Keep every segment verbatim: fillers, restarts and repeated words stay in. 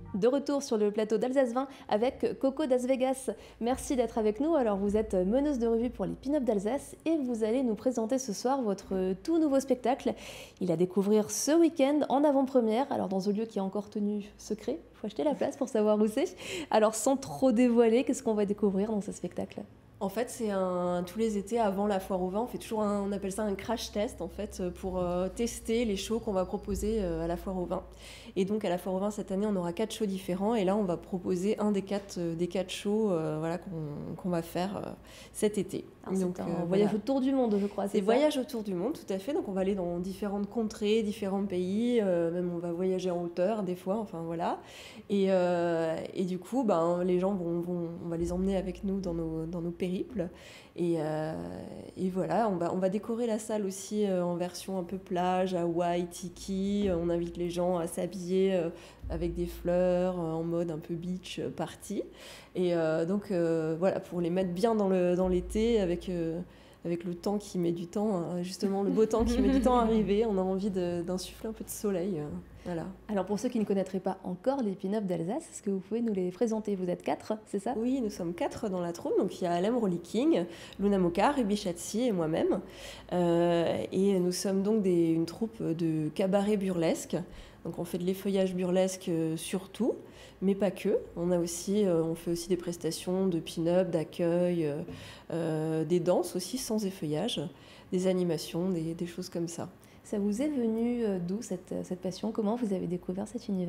De retour sur le plateau d'Alsace vingt avec Coco Das Vegas. Merci d'être avec nous. Alors vous êtes meneuse de revue pour les Pin-Up d'Alsace et vous allez nous présenter ce soir votre tout nouveau spectacle. Il à découvrir ce week-end en avant-première, alors dans un lieu qui est encore tenu secret. Il faut acheter la place pour savoir où c'est. Alors sans trop dévoiler, qu'est-ce qu'on va découvrir dans ce spectacle ? En fait, c'est un tous les étés avant la foire au vin, on fait toujours un, on appelle ça un crash test en fait pour euh, tester les shows qu'on va proposer euh, à la foire au vin. Et donc à la foire au vin cette année, on aura quatre shows différents et là on va proposer un des quatre euh, des quatre shows euh, voilà qu'on qu'on va faire euh, cet été. Alors, donc c'est un euh, voyage voilà. autour du monde, je crois. C'est voyage autour du monde, tout à fait. Donc on va aller dans différentes contrées, différents pays, euh, même on va voyager en hauteur des fois, enfin voilà. Et, euh, et du coup, ben, les gens vont, vont, on va les emmener avec nous dans nos, dans nos périples. Et, euh, et voilà, on va, on va décorer la salle aussi euh, en version un peu plage, Hawaï, tiki. On invite les gens à s'habiller euh, avec des fleurs, euh, en mode un peu beach euh, party. Et euh, donc euh, voilà, pour les mettre bien dans le, dans l'été avec... Euh, avec le temps qui met du temps, justement le beau temps qui met du temps à arriver, on a envie de, d'insuffler un peu de soleil. Voilà. Alors pour ceux qui ne connaîtraient pas encore les Pin-Up d'Alsace, est-ce que vous pouvez nous les présenter ? Vous êtes quatre, c'est ça ? Oui, nous sommes quatre dans la troupe, donc il y a Alem Roliking, Luna Moka, Ruby Chatsi et moi-même. Euh, et nous sommes donc des, une troupe de cabaret burlesque. Donc on fait de l'effeuillage burlesque euh, surtout, mais pas que. On a aussi, euh, on fait aussi des prestations de pin-up, d'accueil, euh, euh, des danses aussi sans effeuillage, des animations, des, des choses comme ça. Ça vous est venu euh, d'où cette, cette passion ? Comment vous avez découvert cet univers ?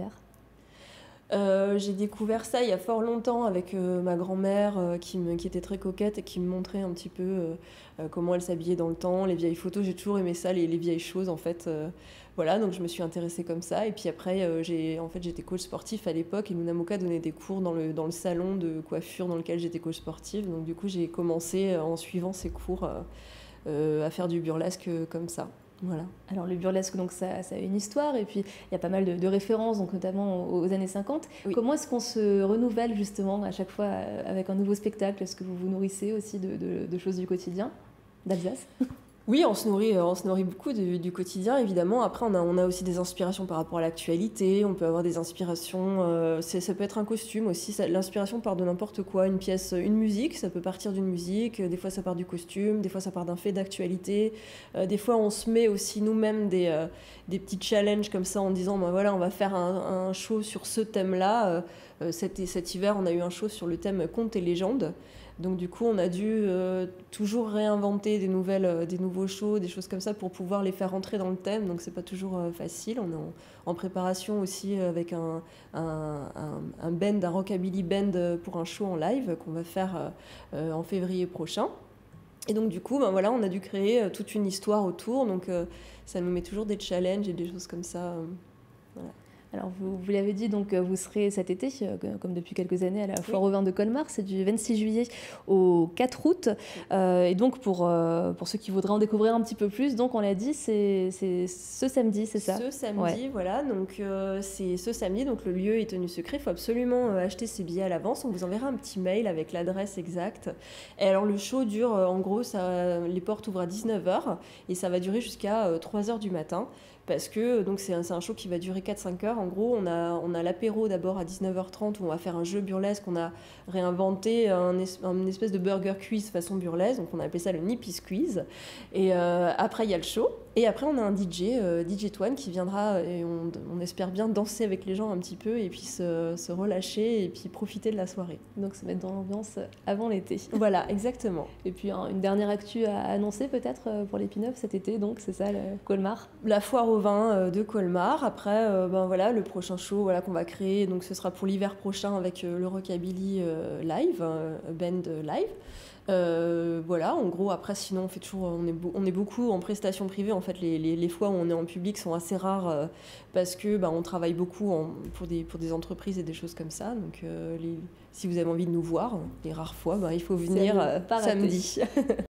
Euh, j'ai découvert ça il y a fort longtemps avec euh, ma grand-mère euh, qui, me, qui était très coquette et qui me montrait un petit peu euh, euh, comment elle s'habillait dans le temps, les vieilles photos. J'ai toujours aimé ça, les, les vieilles choses en fait. Euh, voilà, donc je me suis intéressée comme ça. Et puis après, euh, j'ai, en fait, j'étais coach sportif à l'époque et Luna Moka donnait des cours dans le, dans le salon de coiffure dans lequel j'étais coach sportif. Donc du coup, j'ai commencé euh, en suivant ces cours euh, euh, à faire du burlesque euh, comme ça. Voilà. Alors le burlesque, donc ça, ça a une histoire et puis il y a pas mal de, de références, donc notamment aux années cinquante. Oui. Comment est-ce qu'on se renouvelle justement à chaque fois avec un nouveau spectacle ? Est-ce que vous vous nourrissez aussi de, de, de choses du quotidien d'Alsace ? Oui, on se nourrit, on se nourrit beaucoup du, du quotidien, évidemment. Après, on a, on a aussi des inspirations par rapport à l'actualité. On peut avoir des inspirations... Euh, c'est, ça peut être un costume aussi. Ça, l'inspiration part de n'importe quoi. Une pièce, une musique, ça peut partir d'une musique. Des fois, ça part du costume. Des fois, ça part d'un fait d'actualité. Euh, des fois, on se met aussi nous-mêmes des, euh, des petits challenges comme ça en disant, ben voilà, on va faire un, un show sur ce thème-là. Euh, cet, cet hiver, on a eu un show sur le thème contes et légendes. Donc du coup, on a dû euh, toujours réinventer des nouvelles, euh, des nouveaux shows, des choses comme ça pour pouvoir les faire rentrer dans le thème. Donc c'est pas toujours euh, facile. On est en, en préparation aussi avec un, un, un, un band, un rockabilly band pour un show en live qu'on va faire euh, en février prochain. Et donc du coup, ben voilà, on a dû créer euh, toute une histoire autour. Donc euh, ça nous met toujours des challenges et des choses comme ça. Euh, voilà. Alors, vous, vous l'avez dit, donc vous serez cet été, comme depuis quelques années, à la Foire au Vin de Colmar. C'est du vingt-six juillet au quatre août. Euh, et donc, pour, euh, pour ceux qui voudraient en découvrir un petit peu plus, donc on l'a dit, c'est, c'est ce samedi, c'est ça ? Ce samedi, ouais. voilà. Donc, euh, c'est ce samedi. Donc, le lieu est tenu secret. Il faut absolument euh, acheter ses billets à l'avance. On vous enverra un petit mail avec l'adresse exacte. Et alors, le show dure, euh, en gros, ça, les portes ouvrent à dix-neuf heures et ça va durer jusqu'à euh, trois heures du matin. Parce que donc c'est un, c'est un show qui va durer quatre à cinq heures. En gros, on a, on a l'apéro d'abord à dix-neuf heures trente où on va faire un jeu burlesque. On a réinventé un, un espèce de burger quiz façon burlesque. Donc on a appelé ça le Nippy Squeeze. Et euh, après, il y a le show. Et après, on a un D J, euh, D J Toine, qui viendra et on, on espère bien danser avec les gens un petit peu et puis se, se relâcher et puis profiter de la soirée. Donc se mettre dans l'ambiance avant l'été. Voilà, exactement. Et puis hein, une dernière actu à annoncer peut-être pour les Pin-Up cet été, donc c'est ça, le Colmar. La foire au vin de Colmar. Après, euh, ben voilà, le prochain show voilà, qu'on va créer, donc ce sera pour l'hiver prochain avec euh, le Rockabilly euh, live, euh, band live. Euh, voilà, en gros, après, sinon, on fait toujours, on est, on est beaucoup en prestations privées. En fait, les, les, les fois où on est en public sont assez rares euh, parce que bah, on travaille beaucoup en, pour, des, pour des entreprises et des choses comme ça. Donc, euh, les, si vous avez envie de nous voir, les rares fois, bah, il faut venir euh, samedi.